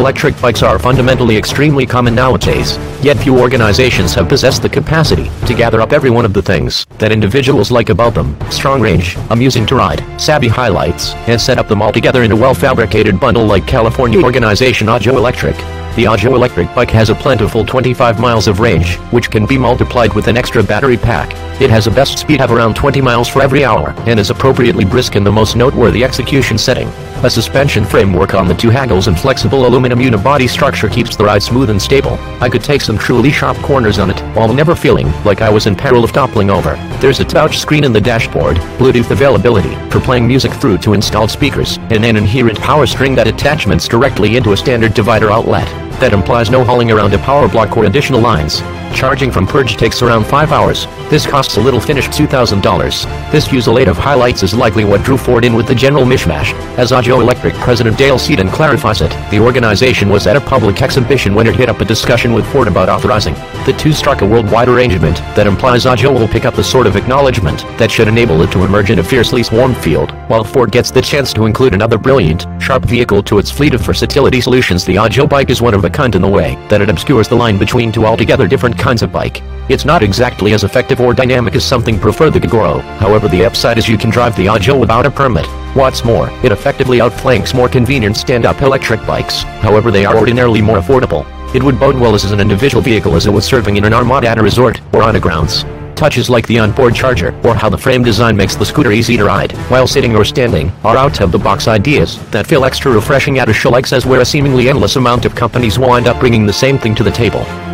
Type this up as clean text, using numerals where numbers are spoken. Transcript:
electric bikes are fundamentally extremely common nowadays, yet few organizations have possessed the capacity to gather up every one of the things that individuals like about them: strong range, amusing to ride, savvy highlights, and set up them all together in a well-fabricated bundle like California organization Ojo Electric. The Ojo Electric bike has a plentiful 25 miles of range, which can be multiplied with an extra battery pack. It has a best speed of around 20 miles for every hour, and is appropriately brisk in the most noteworthy execution setting. A suspension framework on the two haggles and flexible aluminum unibody structure keeps the ride smooth and stable. I could take some truly sharp corners on it, while never feeling like I was in peril of toppling over. There's a touch screen in the dashboard, Bluetooth availability for playing music through to installed speakers, and an inherent power string that attachments directly into a standard divider outlet. That implies no hauling around a power block or additional lines. Charging from Purge takes around 5 hours. This costs a little finished $2,000. This fusillade of highlights is likely what drew Ford in with the general mishmash. As Ojo Electric President Dale Seaton clarifies it, the organization was at a public exhibition when it hit up a discussion with Ford about authorizing. The two struck a worldwide arrangement that implies Ojo will pick up the sort of acknowledgement that should enable it to emerge in a fiercely swarmed field, while Ford gets the chance to include another brilliant, sharp vehicle to its fleet of versatility solutions. The Ojo bike is one of a kind in the way that it obscures the line between two altogether different kinds of bike. It's not exactly as effective or dynamic as something prefer the Gogoro. However, the upside is you can drive the Ojo without a permit. What's more, it effectively outflanks more convenient stand-up electric bikes. However, they are ordinarily more affordable. It would bode well as an individual vehicle as it was serving in an armada at a resort or on a grounds. Touches like the onboard charger, or how the frame design makes the scooter easy to ride while sitting or standing, are out-of-the-box ideas that feel extra refreshing at a show like CES, where a seemingly endless amount of companies wind up bringing the same thing to the table.